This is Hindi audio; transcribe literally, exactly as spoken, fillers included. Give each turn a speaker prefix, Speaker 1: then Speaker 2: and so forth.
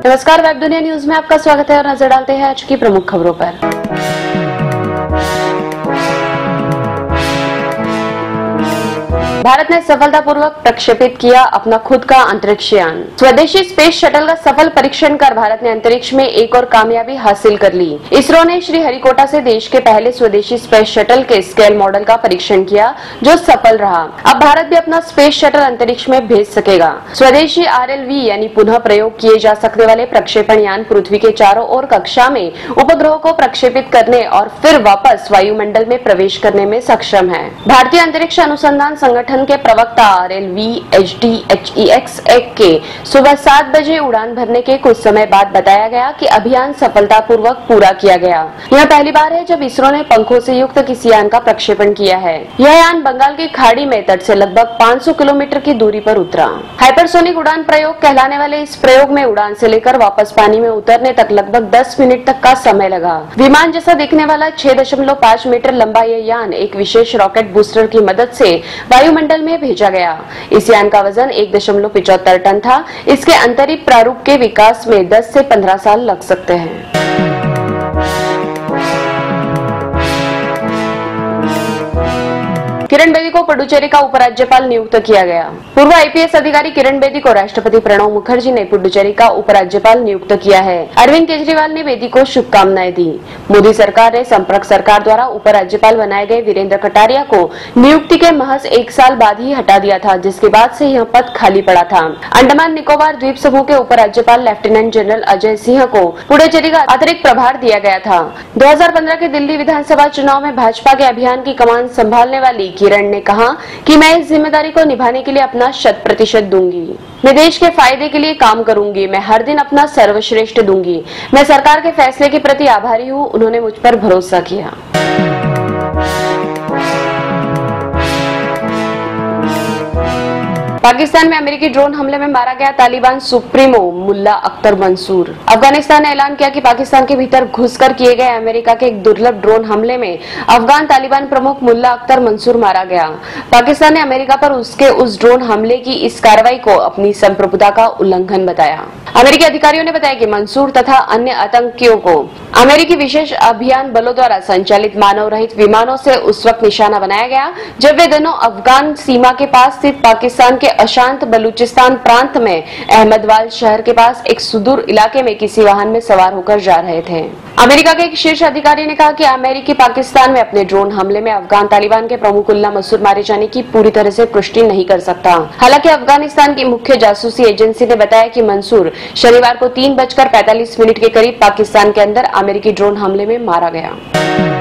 Speaker 1: नमस्कार, वेब दुनिया न्यूज में आपका स्वागत है और नजर डालते हैं आज की प्रमुख खबरों पर। भारत ने सफलतापूर्वक प्रक्षेपित किया अपना खुद का अंतरिक्ष यान। स्वदेशी स्पेस शटल का सफल परीक्षण कर भारत ने अंतरिक्ष में एक और कामयाबी हासिल कर ली। इसरो ने श्रीहरिकोटा से देश के पहले स्वदेशी स्पेस शटल के स्केल मॉडल का परीक्षण किया, जो सफल रहा। अब भारत भी अपना स्पेस शटल अंतरिक्ष में भेज सकेगा। स्वदेशी आर एल वी यानी पुनः प्रयोग किए जा सकने वाले प्रक्षेपण यान पृथ्वी के चारों ओर कक्षा में उपग्रहों को प्रक्षेपित करने और फिर वापस वायुमंडल में प्रवेश करने में सक्षम है। भारतीय अंतरिक्ष अनुसंधान संगठन के प्रवक्ता R L V H D H E X एक के सुबह सात बजे उड़ान भरने के कुछ समय बाद बताया गया कि अभियान सफलतापूर्वक पूरा किया गया। यह पहली बार है जब इसरो ने पंखों से युक्त किसी यान का प्रक्षेपण किया है। यह यान बंगाल की खाड़ी में तट से लगभग पाँच सौ किलोमीटर की दूरी पर उतरा। हाइपरसोनिक उड़ान प्रयोग कहलाने वाले इस प्रयोग में उड़ान से लेकर वापस पानी में उतरने तक लगभग दस मिनट तक का समय लगा। विमान जैसा दिखने वाला छह दशमलव पाँच मीटर लंबा यह यान एक विशेष रॉकेट बूस्टर की मदद से वायुमंडल में भेजा गया। इस यान का वजन एक दशमलव पिचहत्तर टन था। इसके अंतरिक्ष प्रारूप के विकास में दस से पंद्रह साल लग सकते हैं। किरण बेदी को पुडुचेरी का उपराज्यपाल नियुक्त किया गया। पूर्व आई पी एस अधिकारी किरण बेदी को राष्ट्रपति प्रणब मुखर्जी ने पुडुचेरी का उपराज्यपाल नियुक्त किया है। अरविंद केजरीवाल ने बेदी को शुभकामनाएं दी। मोदी सरकार ने संपर्क सरकार द्वारा उपराज्यपाल बनाए गए वीरेंद्र कटारिया को नियुक्ति के महज एक साल बाद ही हटा दिया था, जिसके बाद से यह पद खाली पड़ा था। अंडमान निकोबार द्वीप समूह के उपराज्यपाल लेफ्टिनेंट जनरल अजय सिंह को पुडुचेरी का अतिरिक्त प्रभार दिया गया था। दो हजार पंद्रह के दिल्ली विधानसभा चुनाव में भाजपा के अभियान की कमान संभालने वाली किरण ने कहा कि मैं इस जिम्मेदारी को निभाने के लिए अपना शत प्रतिशत दूंगी। मैं देश के फायदे के लिए काम करूंगी। मैं हर दिन अपना सर्वश्रेष्ठ दूंगी। मैं सरकार के फैसले के प्रति आभारी हूं। उन्होंने मुझ पर भरोसा किया। पाकिस्तान में अमेरिकी ड्रोन हमले में मारा गया तालिबान सुप्रीमो मुल्ला अख्तर मंसूर। अफगानिस्तान ने ऐलान किया कि पाकिस्तान के भीतर घुसकर किए गए अमेरिका के एक दुर्लभ ड्रोन हमले में अफगान तालिबान प्रमुख मुल्ला अख्तर मंसूर मारा गया। पाकिस्तान ने अमेरिका पर उसके उस ड्रोन हमले की इस कार्रवाई को अपनी संप्रभुता का उल्लंघन बताया। अमेरिकी अधिकारियों ने बताया कि मंसूर तथा अन्य आतंकियों को अमेरिकी विशेष अभियान बलों द्वारा संचालित मानव रहित विमानों से उस वक्त निशाना बनाया गया जब वे दोनों अफगान सीमा के पास स्थित पाकिस्तान के अशांत बलूचिस्तान प्रांत में अहमदवाल शहर के पास एक सुदूर इलाके में किसी वाहन में सवार होकर जा रहे थे। अमेरिका के एक शीर्ष अधिकारी ने कहा कि अमेरिकी पाकिस्तान में अपने ड्रोन हमले में अफगान तालिबान के प्रमुख मुल्ला मंसूर मारे जाने की पूरी तरह से पुष्टि नहीं कर सकता। हालांकि अफगानिस्तान की मुख्य जासूसी एजेंसी ने बताया कि मंसूर शनिवार को तीन बजकर पैंतालीस मिनट के करीब पाकिस्तान के अंदर अमेरिकी ड्रोन हमले में मारा गया।